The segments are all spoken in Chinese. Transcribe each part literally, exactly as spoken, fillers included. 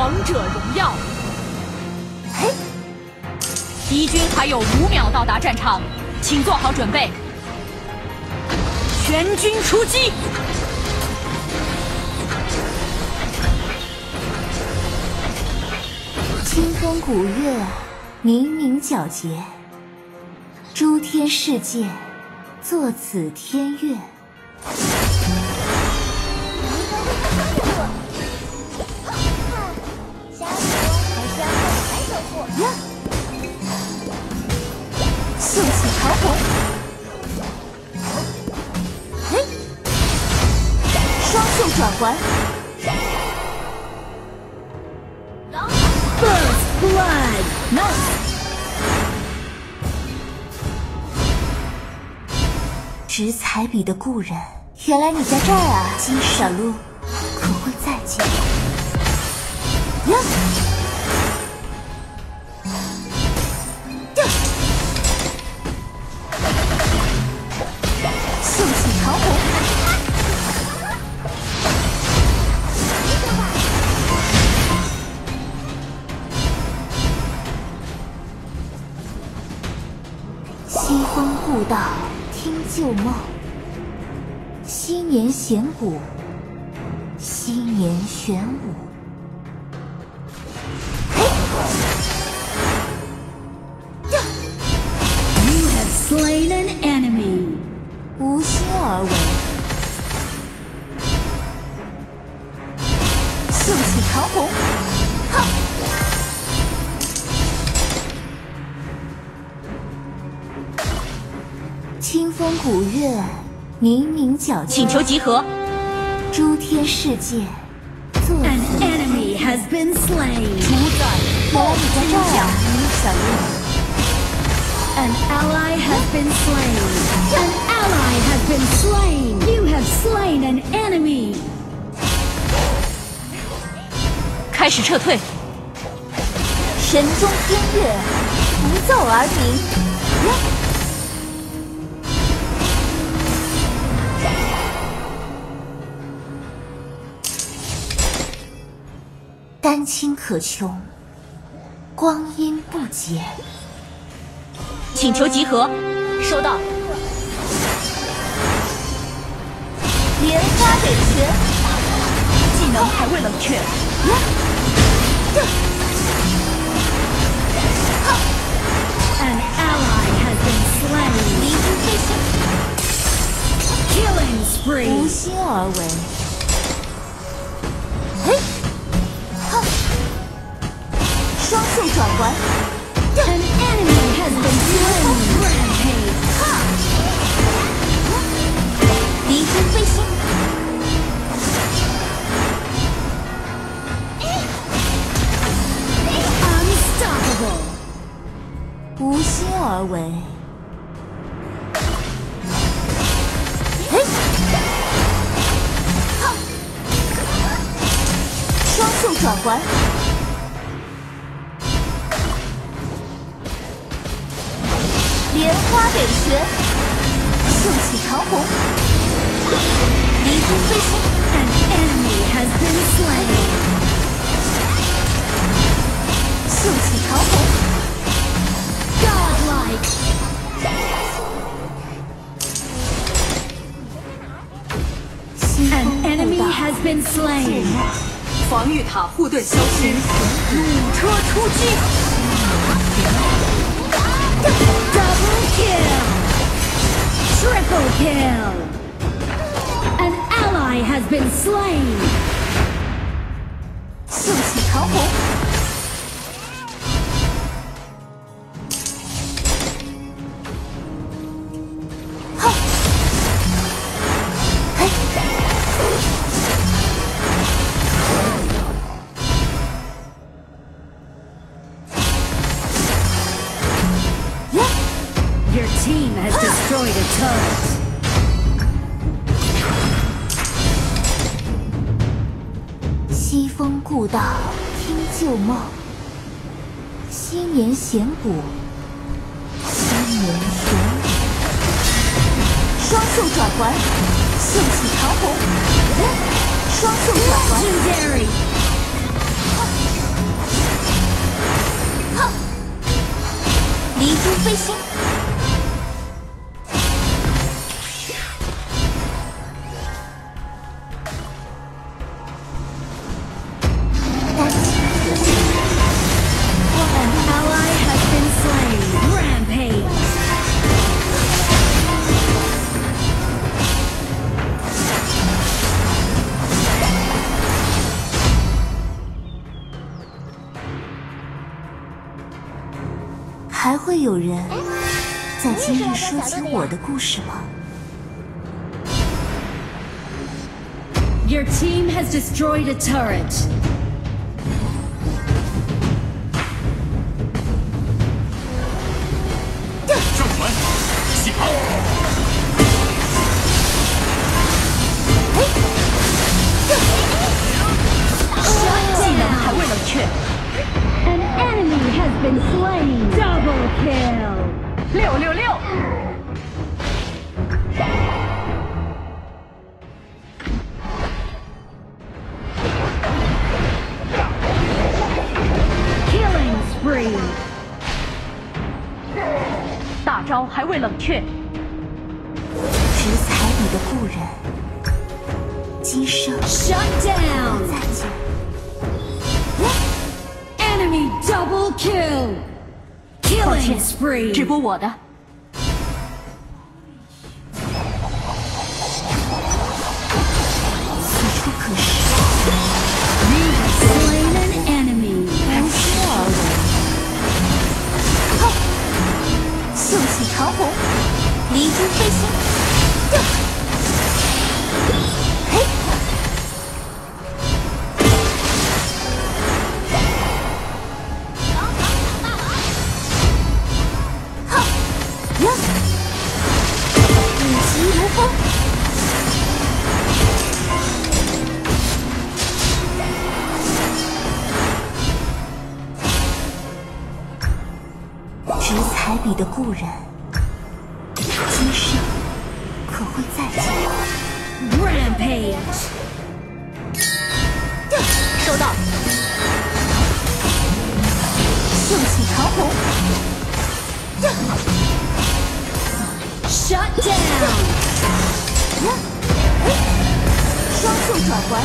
王者荣耀。嘿，敌军还有五秒到达战场，请做好准备。全军出击！ 清风古月，冥冥皎洁，诸天世界，作此天乐。 秀气桃红，嘿，双袖转环 ，First Blood， Nice。 执彩笔的故人，原来你在这儿啊！金闪路，可会再见？呀！ 西风故道，听旧梦。昔年弦鼓，昔年玄武。嘿 ！You have slain an enemy。 无心而为。秀气长虹，哈！ 清风古月，冥冥皎洁。 请求集合。 诸天世界，作此。 An enemy has been slain。主宰原来你在这儿啊，小鹿。 An ally has been slain. An ally has been slain. You have slain an enemy. 开始撤退。 神中天乐，不奏而鸣。呀！ 丹青可穷，光阴不竭。 请求集合，收到。 莲花点穴， 技能还未冷却。 呀！这。 An ally has been slain. 离军飞行 Killing spree. 无心而为。嘿。 双袖转环 ，An enemy has been slain. Rampage. 离军飞行，无心而为。嘿，双袖转环。 莲花点穴，秀气长虹，离军飞行。 An enemy has been slain. 秀气长虹 Godlike. An enemy has been slain. 防御塔护盾消失，弩车出击。 Double kill! Triple kill! An ally has been slain! 秀气长虹，哈，嘿，呀！ Your team has destroyed a turret. 西风故道，听旧梦。昔年弦鼓，昔年玄武。双袖转环，秀气长虹，双袖转环。 Legendary. 离珠飞星。单击可惜。 An ally has been slain. Rampage. 还会有人在今日说起我的故事吗？ Your team has destroyed a turret. 正传，起航！ 技能还未冷却。An enemy has been slain. Double kill. 六六六！ Killing spree. 大招还未冷却。 值彩礼的故人，今生 Shut down. 再见。 Enemy double kill. 抱歉 Killing spree. 直播我的。 此处可是 We have slain an enemy. 无心而为。哼！秀气长虹，离珠飞星。嘿！哼！呀！舞疾如风。 值彩礼的故人，今生可会再见？ Rampage. 收到。秀气长虹。 Shut down. 呀！哎！双袖转环。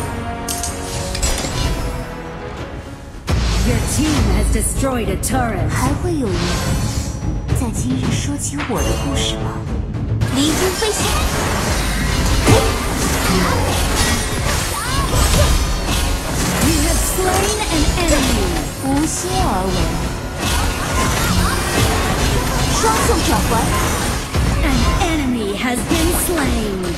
Your team has destroyed a turret. 还会有人在今日说起我的故事吗？离珠飞星。嘿！ You have slain an enemy. 无心而为。双袖转环。 An enemy has been slain.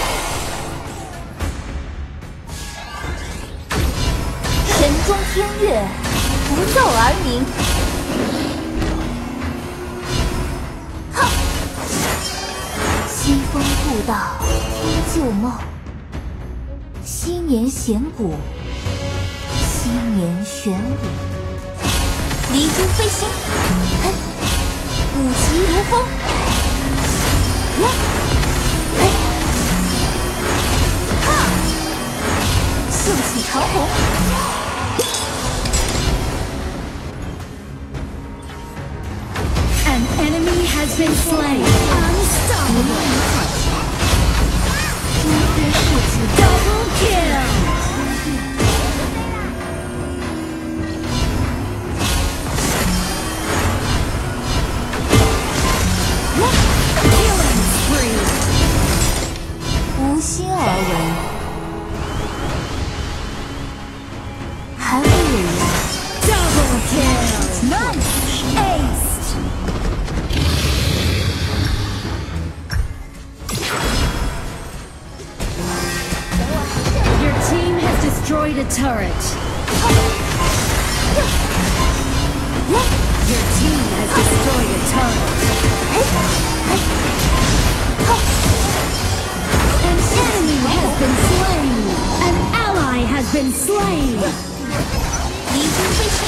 神中天月，不奏而鸣。哼！西风故道，听旧梦。新年弦鼓，新年玄武。离珠飞星，嘿！舞疾如风。呀！嘿！哈！秀气长虹。 An enemy has been slain. Unstoppable. 诸天设计 Double kill. Killing spree. 无心而为，还会有人 Double kill. Nice. Ace. Your team has destroyed a turret. Your team has destroyed a turret. An enemy has been slain. An ally has been slain. 离珠飞星。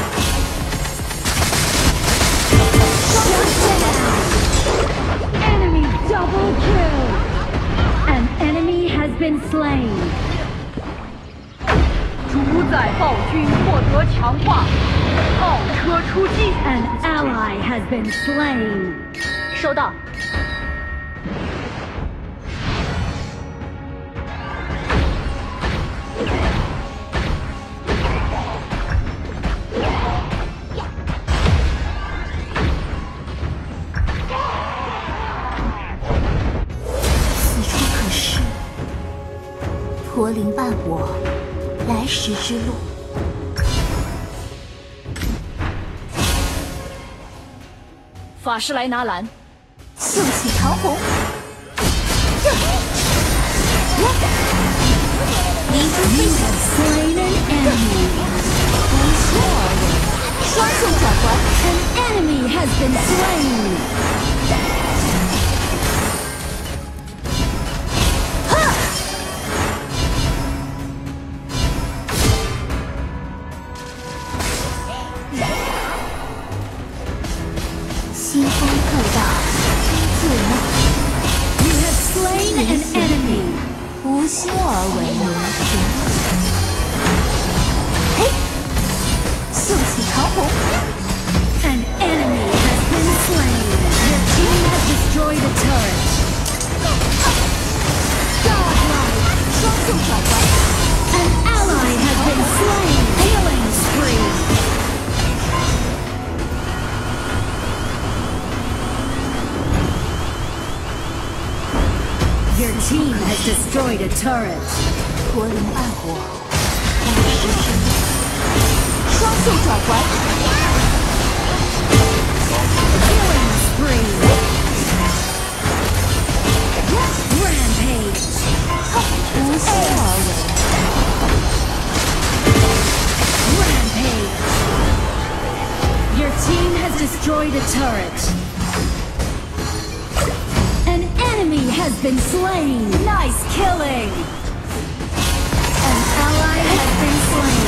Shut down. Enemy double kill. An enemy has been slain. 主宰暴君获得强化，奥车出击！ An ally has been slain. 收到。 此处可是驼铃伴我来时之路。 法师来拿蓝。 秀起长虹，离珠飞闪， Slain an enemy. 无心而为，双袖转环。 An enemy has been slain. 西风步道，旧梦， You have slain an enemy. 无心而为人生。嘿，秀起长虹， An enemy has been slain. Your team has destroyed a turret. Godlike. 双袖转环。 An ally has been slain. Killing spree. Your team has destroyed a turret. 驼铃伴我来时之路。双袖转环， Killing spree. Rampage. 无心而为。 Rampage. Your team has destroyed a turret. An enemy has been slain. Nice killing. An ally has been slain.